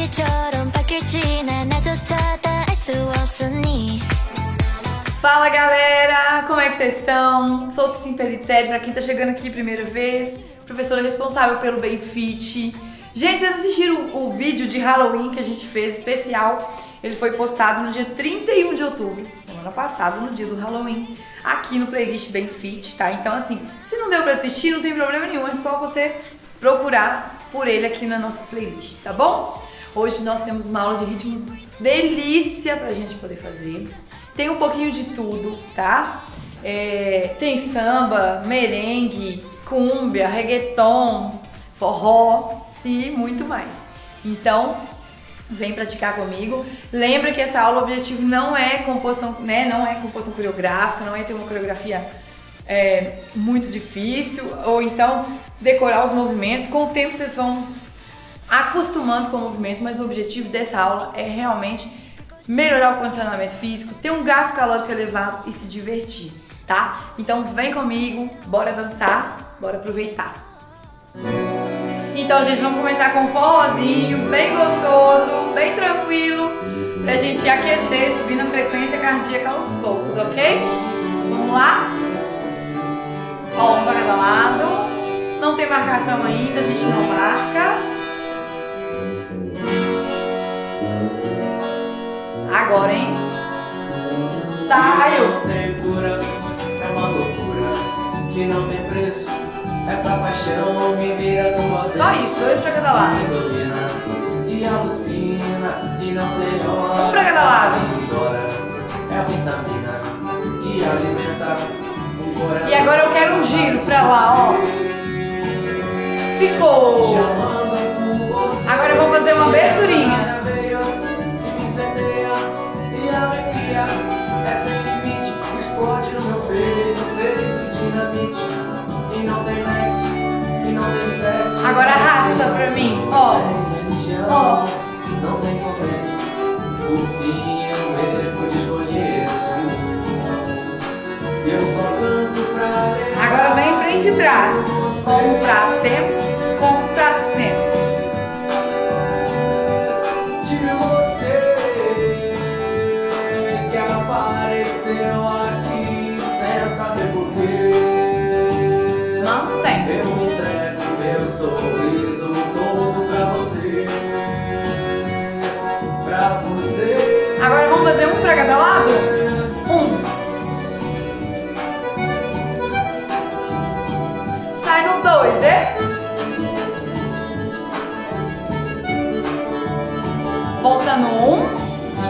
Fala galera, como é que vocês estão? Sou Cici Pellicelli, pra quem tá chegando aqui primeira vez, professora responsável pelo Benfit. Gente, vocês assistiram o vídeo de Halloween que a gente fez especial? Ele foi postado no dia 31 de outubro, semana passada, no dia do Halloween, aqui no playlist Benfit, tá? Então assim, se não deu pra assistir, não tem problema nenhum, é só você procurar por ele aqui na nossa playlist, tá bom? Hoje nós temos uma aula de ritmo delícia pra gente poder fazer. Tem um pouquinho de tudo, tá? Tem samba, merengue, cúmbia, reggaeton, forró e muito mais. Então, vem praticar comigo. Lembra que essa aula, o objetivo não é composição, né? Não é composição coreográfica, não é ter uma coreografia muito difícil, ou então decorar os movimentos. Com o tempo vocês vão acostumando com o movimento, mas o objetivo dessa aula é realmente melhorar o condicionamento físico, ter um gasto calórico elevado e se divertir, tá? Então vem comigo, bora dançar, bora aproveitar. Então, gente, vamos começar com um forrozinho bem gostoso, bem tranquilo, pra gente aquecer, subir na frequência cardíaca aos poucos, ok? Vamos lá? Ó, um para cada lado. Não tem marcação ainda, a gente não marca. Agora, hein? Saiu! Tem cura, é uma loucura que não tem preço. Essa paixão me vira do avesso. Só isso, dois pra cada lado. Me domina e alucina e não tem hora. Um pra cada lado. É a vitamina que alimenta o coração. E agora eu quero um giro pra lá, ó. Ficou! Agora eu vou fazer uma aberturinha. É sem limite, explode no meu peito, feito dinamite. E não tem nexo, e não tem sexo. Agora arrasta pra mim, ó. Ó. Não tem começo, o fim eu mesmo desconheço. Eu só canto pra. Agora vem frente e trás. Contratempo, contratempo. Aqui sem saber porquê. Mantém. Eu entrego meu sorriso todo pra você. Pra você. Agora vamos fazer um pra cada lado? Sai no 2, Volta no 1.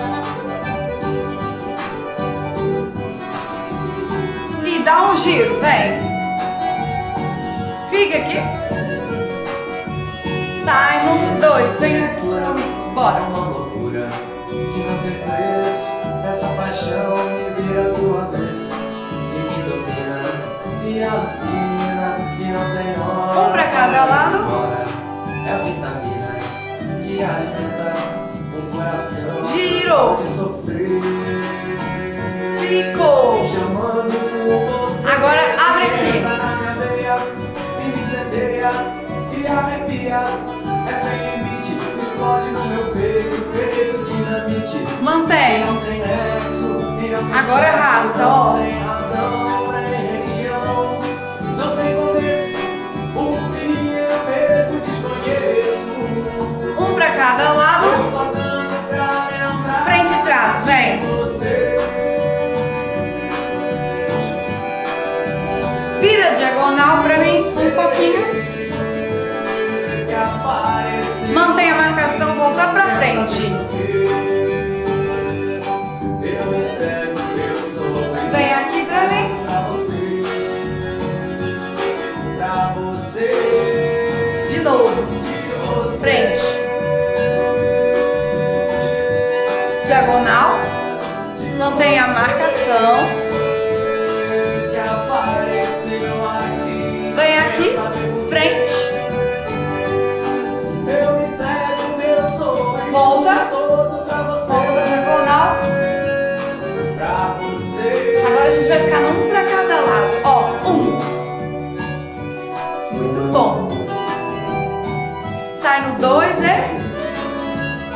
Dá um giro, vem. Fica aqui. Sai no 2, vem aqui. Bora. É uma loucura que não tem preço. Essa paixão me vira do avesso. E me domina, me alucina. E não tem hora. Um pra cada lado. É a vitamina que alimenta o coração. Girou. De sofrer. Ficou. Chamando por você. Agora abre aqui. Entra na minha veia e me incendeia e arrepia. É sem limite, explode no meu peito, feito dinamite. Mantém. Não tem nexo, e não tem agora sexo, arrasta, ó. Não tem razão, nem religião. Não tem começo, o fim eu mesmo desconheço. Um pra cada lado. Eu só canto pra lembrar. Frente e trás, vem. Você. Vira diagonal pra mim, um pouquinho. Mantém a marcação, volta pra frente. Vem aqui pra mim. De novo. Frente. Diagonal. Mantém a marcação. Vem aqui, frente. Volta. Volta pra diagonal. Agora a gente vai ficar um pra cada lado. Ó, Muito bom. Sai no 2,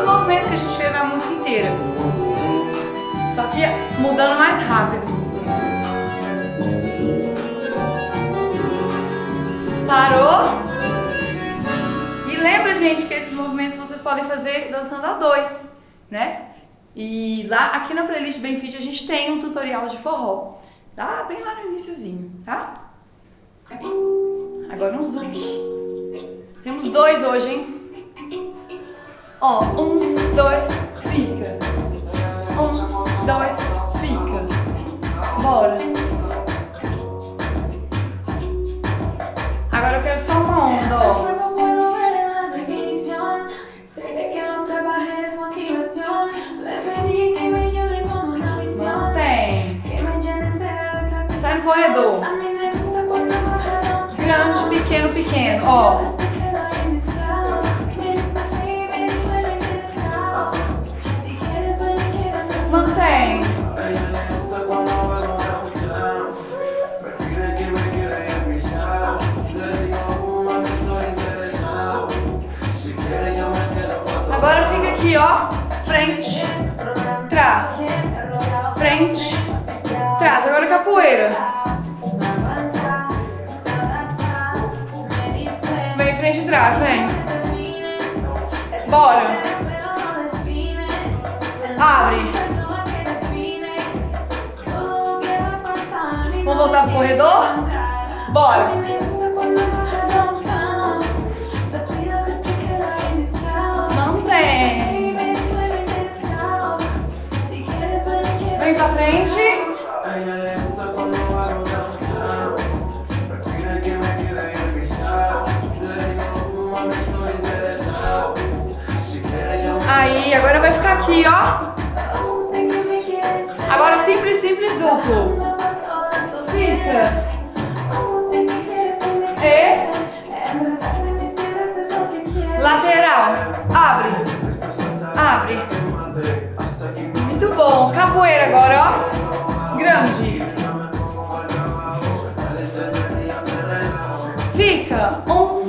mesmos movimentos que a gente fez a música inteira. Só que mudando mais rápido. Parou? E lembra, gente, que esses movimentos vocês podem fazer dançando a dois, né? E lá, aqui na playlist Bem Fit, a gente tem um tutorial de forró. Tá bem lá no iniciozinho, tá? Agora um zoom. Temos 2 hoje, hein? Ó, 1, 2, fica. 1, 2, fica. Bora. Agora eu quero só uma onda, ó. Mantém. Sai no corredor. Grande, pequeno, pequeno, ó. Mantém. Agora fica aqui, ó. Frente, trás. Frente, trás. Agora capoeira. Vem, frente e trás, vem. Bora. Abre. Vamos voltar pro corredor? Bora. Mantém. Vem pra frente. Aí, agora vai ficar aqui, ó. Agora simples, simples, duplo. Fica. E. Lateral. Abre. Abre. Muito bom. Capoeira agora, ó. Grande. Fica. 1,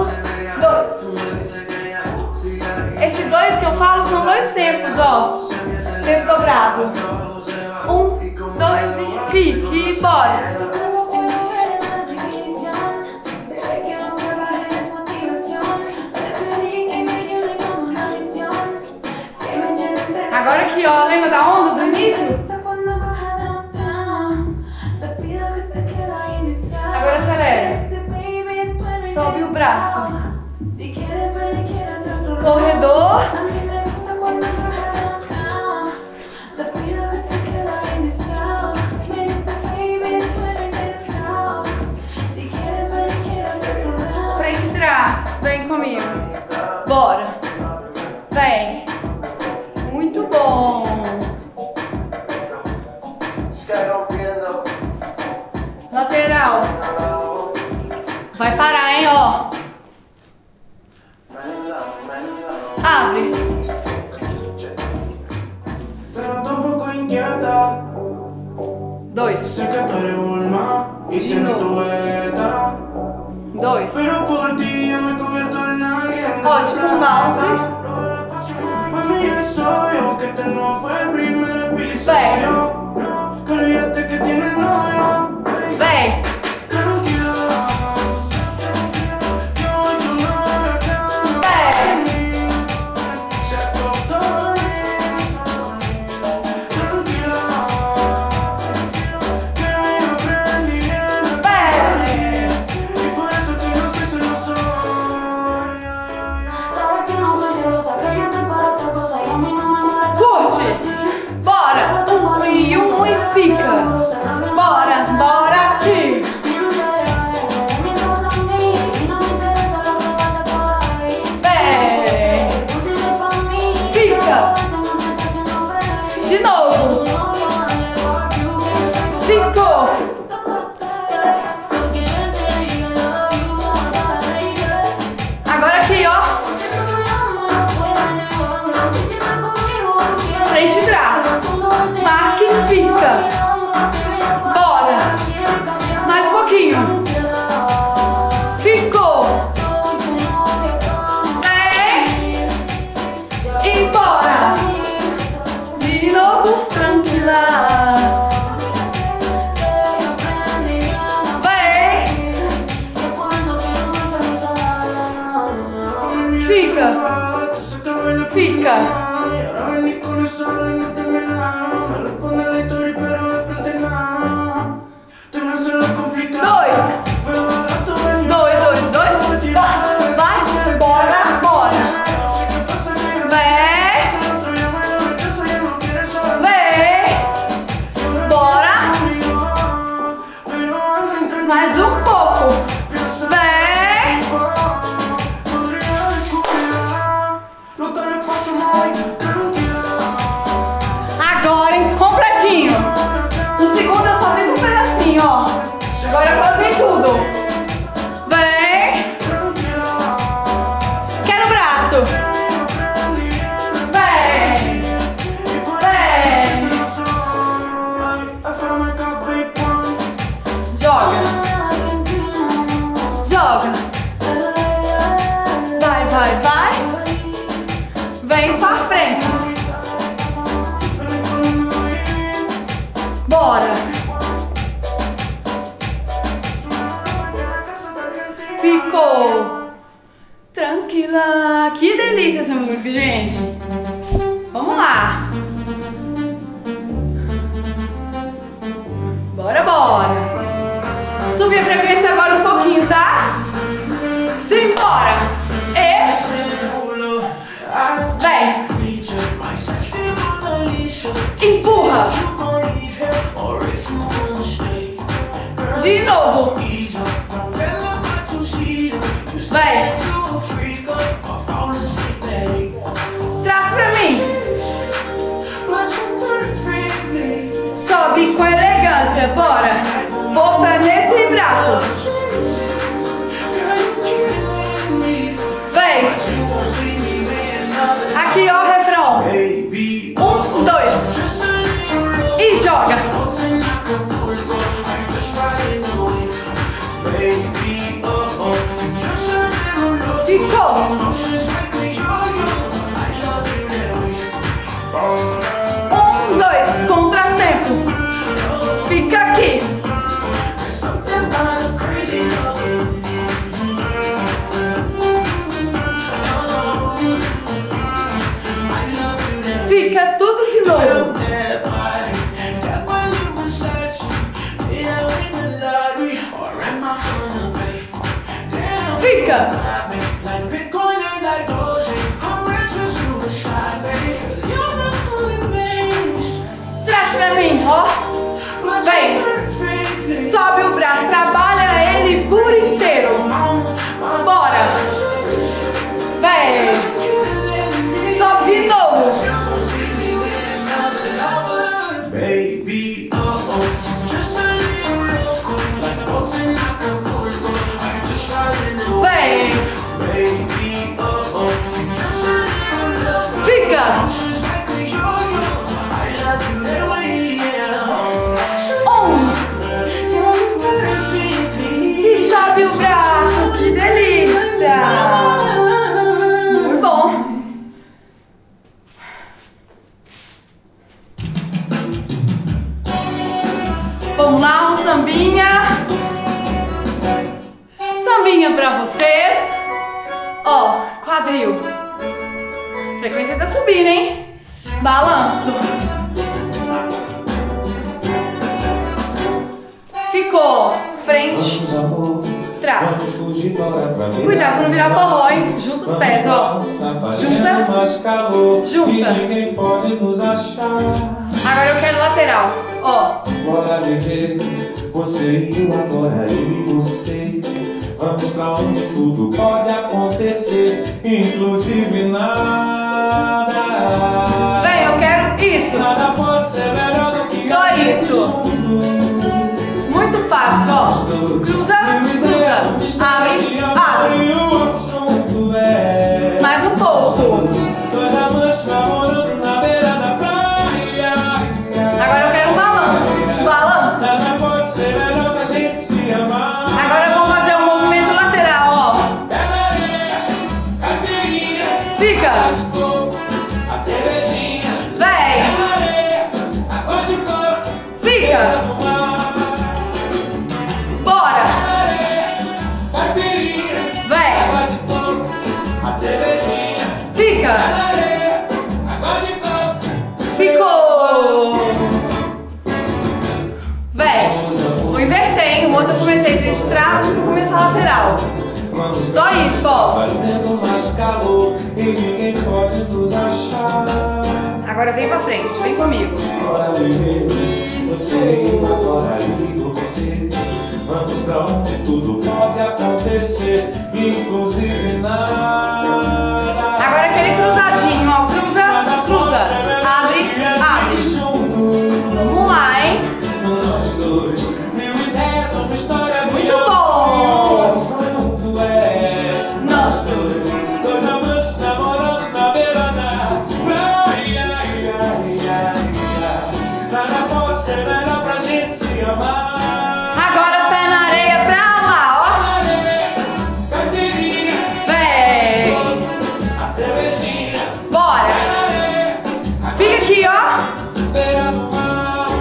2. Esse 2 que eu falo são 2 tempos, ó. Tempo dobrado. 1, 2 e fique. E bora. Agora aqui, ó. Lembra da onda do início? Agora acelera. Sobe o braço. Corredor. Frente e trás. Vem comigo. Bora. Vem. Muito bom. Lateral. Vai parar, hein, ó. Abre. Pero tampoco inquieta. 2. Sé que tú eres Bulma y tienes tu beta. 2. Pero por ti yo me convierto en alguien. Ó, tipo um mouse. Mami, es obvio que este no fue el primer episodio. Que olvidaste que tienes novio. Vem. Tranquila. Yo tu novio acá en mí. Se acostó bien. Tranquila. Que yo aprendí bien a partir. Y por eso que no soy celoso. Sabes que no soy celosa, que yo estoy para otra cosa y a mí no me molesta. Curte. Bora. 1 e 1 e fica. Bora. Bora aqui. Fica. De novo. Ficou. Agora aqui, ó. Frente e trás. Marca e fica. Bora. Mais um pouquinho. Ficou. Vem. E De novo, tranquila. Vai. Fica. Fica. Mais um pouco. Vem. Agora, hein? Completinho. No segundo eu só fiz um pedacinho, ó. Agora eu coloquei tudo. Vem. Quero o braço. Vem. Vem. Joga. Joga. Vai, vai, vai. Vem pra frente. Bora. Ficou. Tranquila. Que delícia essa música, gente. Vamos lá. Bora, bora. Subir a frequência agora um pouquinho, tá? Simbora! E... vem! Empurra! De novo! Vem! Traz pra mim! Sobe com elegância, bora! Força nesse braço! Vem! Aqui, ó, refrão! 1, 2 e joga! Ficou! 1, 2, contratempo! Fica aqui! Fica tudo de novo. Fica. Traz pra mim, ó. Vem. Sobe o braço, trabalha ele por inteiro. Bora. Vem. Sobe de novo. Baby, vem. Fica. 1 e sobe o braço, que delícia! Muito bom. Vamos lá, um sambinha. Sambinha pra vocês. Ó, quadril. A frequência tá subindo, hein? Balanço. Ficou. Frente. Trás. Cuidado pra não virar forró, hein? Junta os pés, ó. Junta. Junta. Agora eu quero lateral. Ó. Bora viver, você e eu, agora eu e você. Vamos pra onde tudo pode acontecer, inclusive nada. Vem, eu quero isso. Nada pode ser melhor do que só isso. Muito fácil, ó. Cruza, cruza. Abre, abre. O assunto é mais um pouco. dois amantes namorando na beira da praia. Agora eu quero um balanço. Balanço. Nada pode ser melhor pra gente se amar. Agora vamos fazer um movimento lateral, ó. Fica. A cervejinha. Vem. comecei frente de trás, mas vou começar lateral. Só isso, ó. Fazendo mais calor e ninguém pode nos achar. Agora vem pra frente, vem comigo. Bora viver, você e eu, agora eu e você. Vamos pra onde tudo pode acontecer, inclusive nada. Agora aquele cruzadinho, ó. Cruza, cruza. Abre, abre. Vamos lá, hein? Nós dois, mil ideias, uma história de Muito bom! O assunto é nós dois, dois amantes namorando na beira da praia. Nada pode ser melhor pra gente se amar. Agora pé na areia pra lá, Caipirinha, ó. Vem! a cervejinha, Bora! Fica aqui, ó. beira do mar.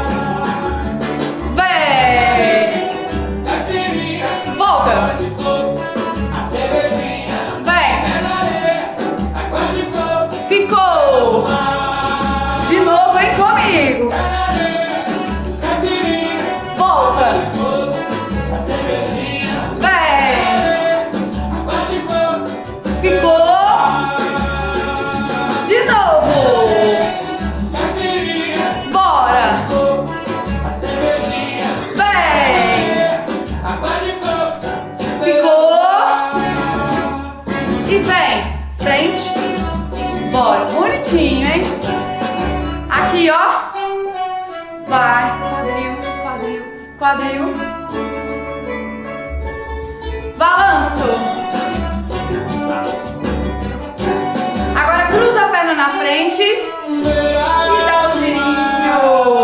Vem! Caipirinha, Volta! de coco, a cervejinha, Vem! na areia, água de coco, Ficou! mar. De novo, vem comigo! Caipirinha, Volta! a cervejinha, Vem! água de coco, Ficou! De novo! caipirinha, Bora! a cervejinha, Vem! água de coco, Ficou! E vem! Frente! Bora! Bonitinho, hein? Aqui, ó! Vai! Quadril, quadril, quadril! Balanço! Agora cruza a perna na frente e dá um girinho!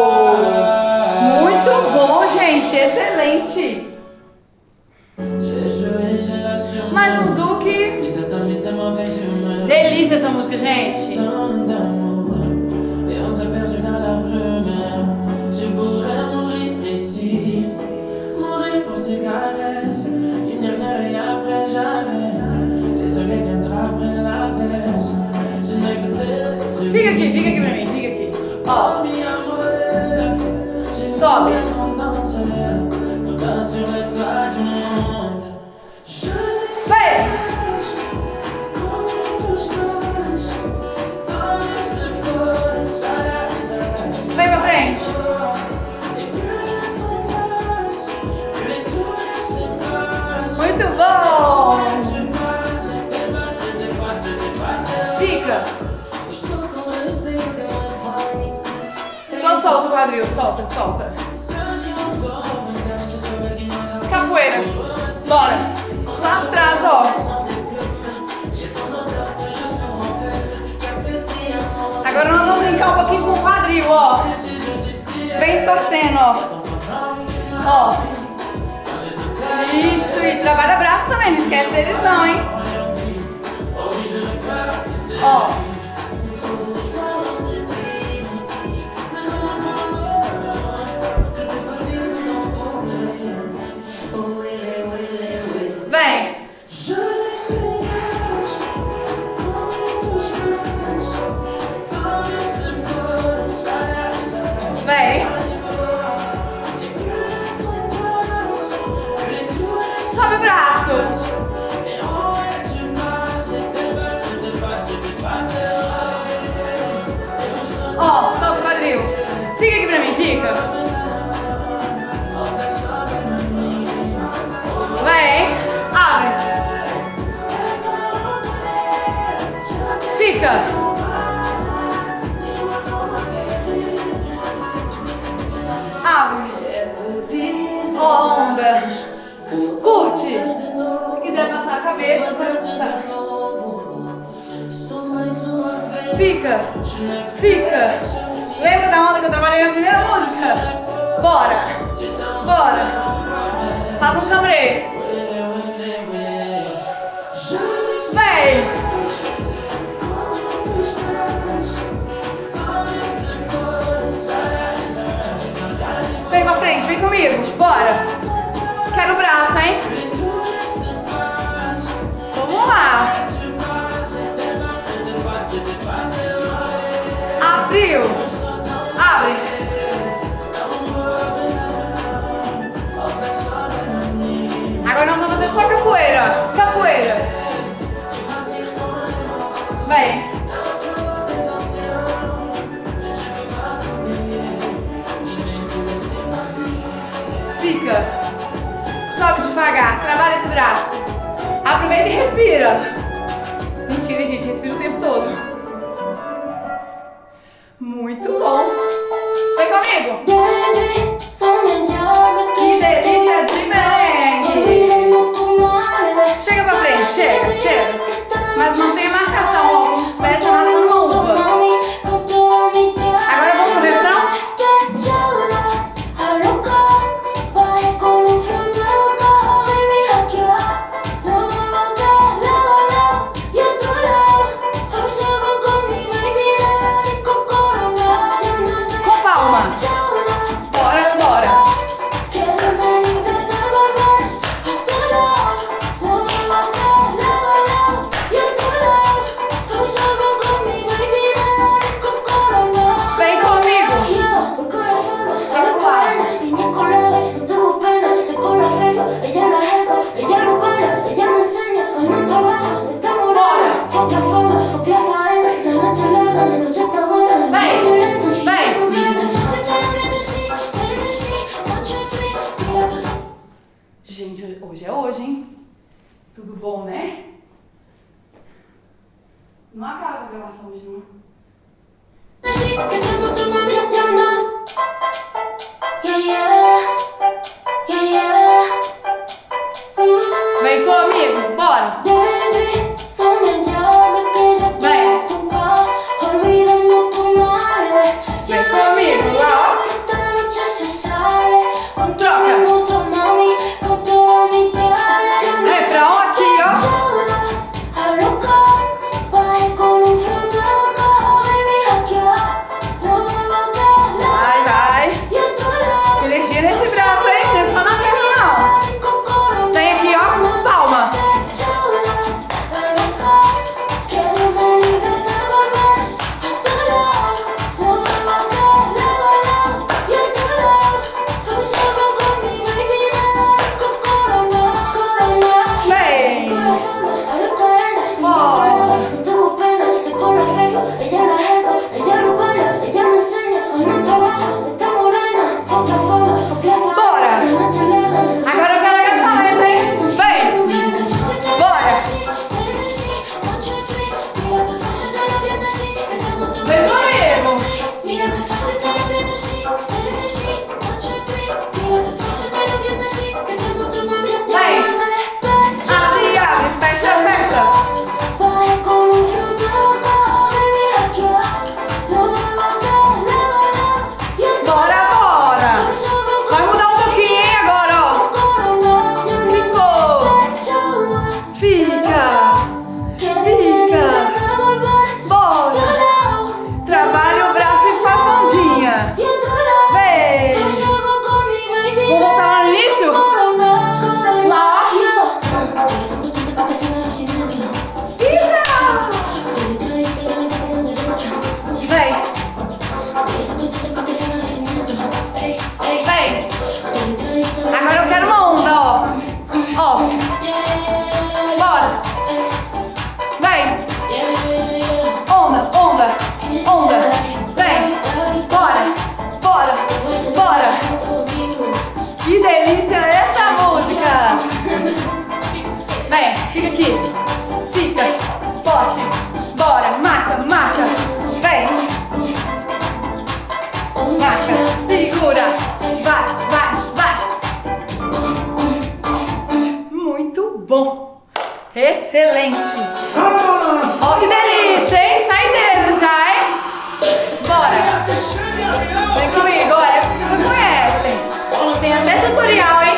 Muito bom, gente! Excelente! Mais um zouk! Delícia essa música, gente! Et on s'est perdu dans la brume. Je pourrais mourir ici, mourir pour ces caresses. Une dernière et après j'arrête. Les soleils viendront après la veste. Je n'ai que des Fica aqui pra mim, fica aqui. Ó, sobe. Quand danse sur les toits du monde. Je ne sais Vai! comment tout se passe. Dans ce corps, ça Vem pra frente! et plus le temps passe, plus les sourires s'effacent. Muito bom! Je passe, c'était pas. Fica! Estou com receio de me falar. Só solta o quadril, solta, solta. Capoeira! Bora! Lá atrás, ó! Agora nós vamos brincar um pouquinho com o quadril, ó! Vem torcendo, ó! Ó! Isso! E trabalha braço também, não esquece deles não, hein? Ó! Vem! Je ne sais comment tout se passe. Dans ce corps, ça Vem! et plus le temps passe, plus les sourires Sobe o braço! et oh ouais, tu passes, c'était pas. Ó, solta o quadril! Fica aqui pra mim, fica! Vem! Abre! Fica! Abre! Ó, onda! Curte! Se quiser passar a cabeça, pode passar. Fica! Fica! Lembra da onda que eu trabalhei na primeira música? Bora! Bora! Faz um cambrê! Vem! Vem pra frente, vem comigo! Bora! Quero o braço, hein? Vamos lá! Abriu! Abre! fica. Sobe devagar, trabalha esse braço. Aproveita e respira. Mentira, gente, respira o tempo todo. Muito bom. Vem comigo. Que delícia de merengue. Chega pra frente, chega. Mas mantém a marcação, ó, como se estivesse amassando uma uva. Agora vamos pro refrão. Com palma. Bora. Vem comigo. Gente, hoje é hoje, hein? Tudo bom, né? Não acaba essa gravação hoje, não. Vem comigo, bora! Vem comigo, lá, ó! Troca! Refrão aqui, ó! Vai! Energia nesse braço, hein? Não é só na perninha, não! Vem aqui, ó, com palma! Fica aqui. Fica. Forte. Bora. Marca. Vem. Marca. Segura. Vai. Muito bom. Excelente. Ó, que delícia, hein? Saideira já, hein? Bora. Vem comigo. Ó, essa vocês conhecem. Tem até tutorial, hein?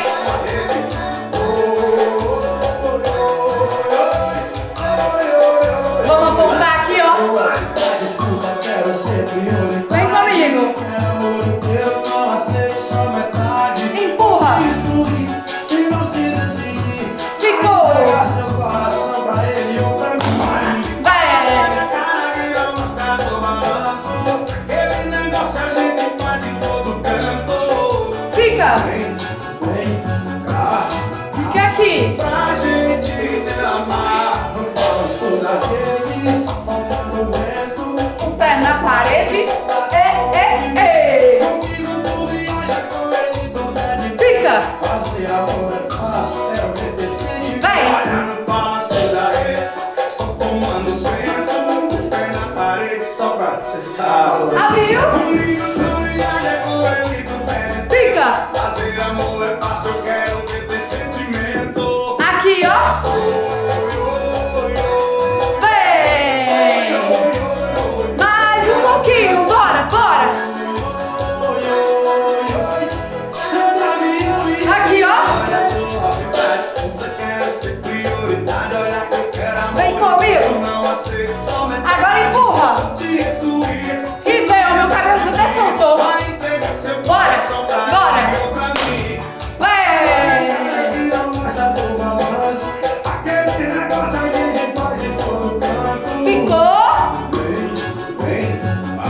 Vamos apontar aqui, ó. Vem comigo. Empurra. Ficou. Fica. Fica aqui. Pra gente se amar, não posso dar vezes, O pé na parede. Comigo tu viaja com ele toda de fica. ladinho. Fica. Fazer amor é fácil, eu quero ver ter sentimento. Aqui, ó. Vem. Mais um pouquinho. Bora, bora. Aqui, ó. Vem comigo. Agora empurra. E vem, o meu cabelo já até soltou. Bora, bora. Vem. Ficou. Vem.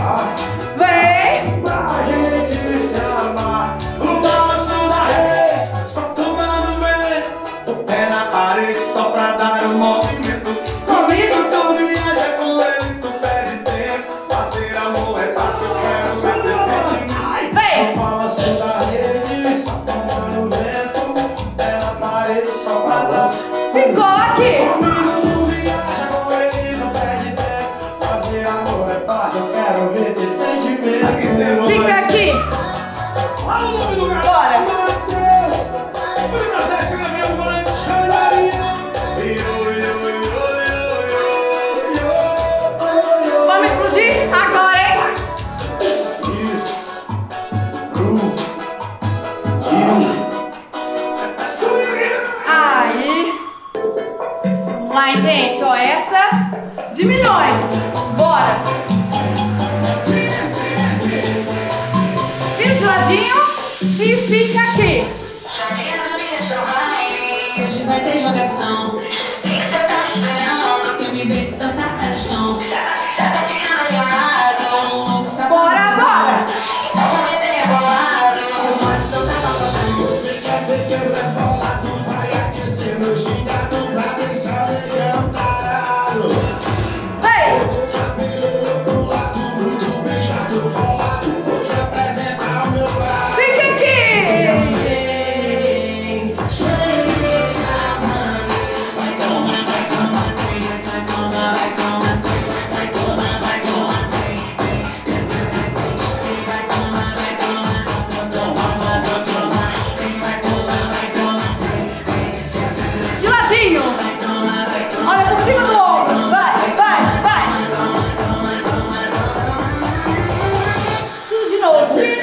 Pra gente se amar, o balanço da rede, só tomando bem, o pé na parede só pra dar um movimento. Comigo tu viaja, com ele tu perde tempo. Fazer amor é fácil, eu quero ver ter sentimento. Vem. O balanço da rede, só tomando vento, pé na parede só pra dar. Ficou aqui. Comigo tu viaja, com ele tu perde tempo. Fazer amor é fácil, eu quero ver ter sentimento. Fica aqui. Olha o nome do lugar. Bora. Matheus. Vamos explodir agora, hein? Isso. Aí. Vamos lá, hein, gente. Ó, essa de milhões. Bora. Vira de ladinho e fica aqui. Hoje vai ter jogação. Sei que cê tá esperando. Quer me ver dançar no chão. Já tá ficando ligado. Louco, safado. Bora, bora. Já me tem rebolado. Você pode soltar pra botar. Você quer ver que eu rebolado? Vai aquecer meu gingado pra deixar legal parado. Vem. Cabelo pro lado, muito beijado, bolado. Vou te apresentar o meu lado. Fica aqui. De ladinho. Olha por cima do ombro. Vai, vai, vai. Tudo de novo. Vem.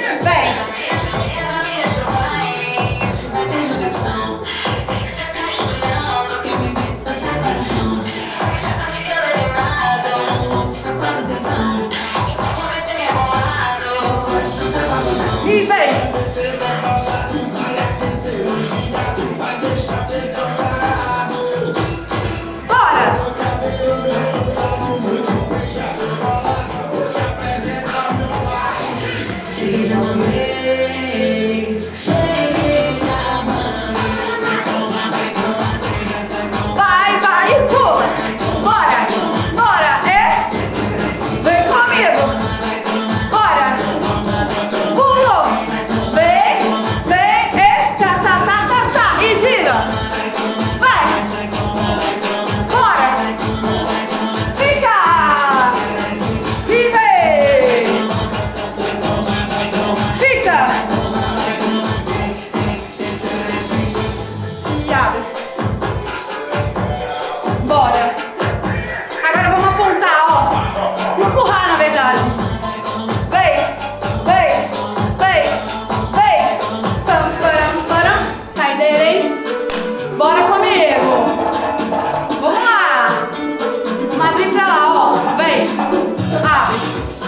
Hoje vai ter jogação. Sei que cê tá esperando. Quer me ver dançar no chão. Já tá ficando ligado. Louco, safado, tesão. Já me tem rebolado. Pode soltar pra botar. E vem. Vai aquecer o gingado, vai deixar legal parado. Bora. Cabelo pro lado, muito beijado, bolado. Vou te apresentar o meu lado. Cheguei, já mandei. Cheguei, já mandei. Vai tomar, vai tomar. Vai, vai e pula. Bora. Bora. É. Vem comigo. Bora. Pulou. Vem. Vem. É. Tá, tá, tá, tá, tá. E gira. Vai. Bora. Fica. E vem. Fica. E abre. Bora. Agora vamos apontar, ó. Empurrar, na verdade. Vem, vem, vem, vem. Pam, param, param. Saideira, hein? Bora comigo. Vamos lá. Vamos abrir pra lá, ó. Vem. Abre.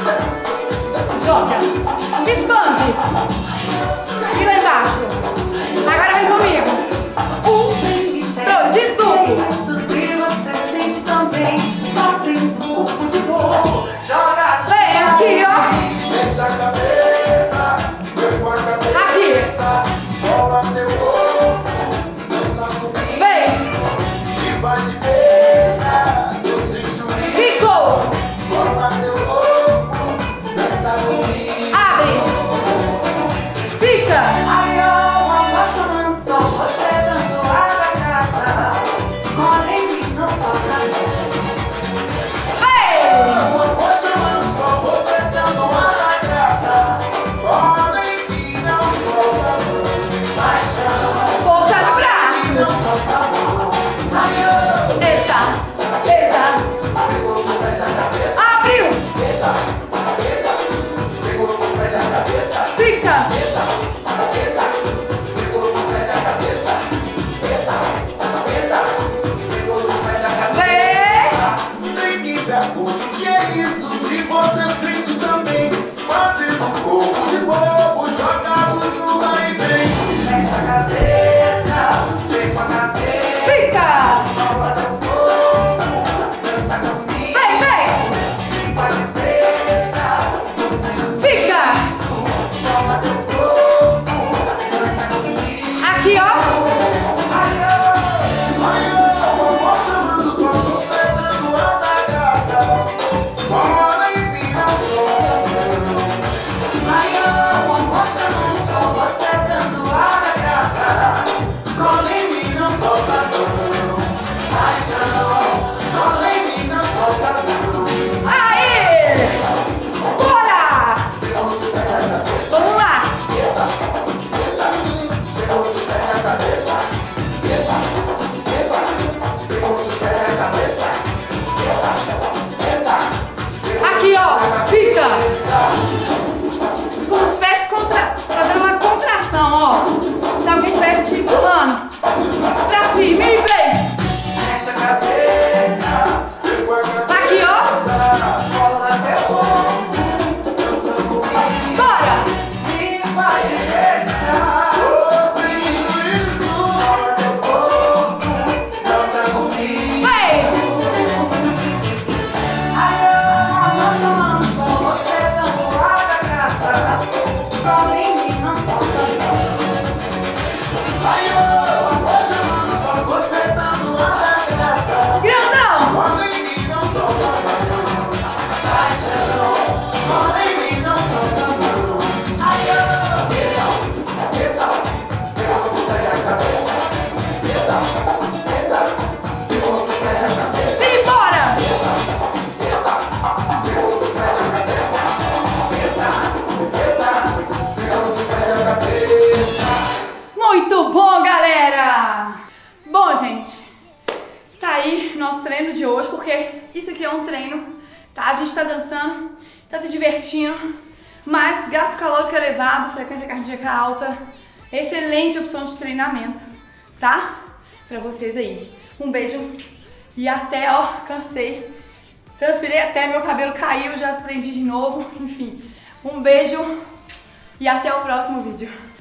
Joga. Expande. E lá embaixo. Agora vem comigo. 1, 2 e duplo. Se você sente também, fazendo o corpo de bobo. Joga, Vem aqui, ó. Senta a cabeça, vem com a cabeça. Bola teu corpo, dança comigo. Vem. E faz de besta, Deus sem juízo. Ficou. Bola teu corpo, dança comigo. Abre. Fica. ai, ai, cola em mim, não solta não. Ai, ô, hoje eu não só você dando uma da graça. Grandão! Cola em mim, não solta não. Paixão, cola em mim, não solta não. Ai, ô, eita, pegou dos pés a cabeça. Eita, pegou dos pés a cabeça. Simbora! Pegou dos pés a cabeça. Eita, pegou dos pés a cabeça. Muito bom, galera! Bom, gente, tá aí nosso treino de hoje, porque isso aqui é um treino, tá? A gente tá dançando, tá se divertindo, mas gasto calórico elevado, frequência cardíaca alta, excelente opção de treinamento, tá? Pra vocês aí. Um beijo e até, ó, cansei. Transpirei até, meu cabelo caiu, já prendi de novo, enfim. Um beijo e até o próximo vídeo.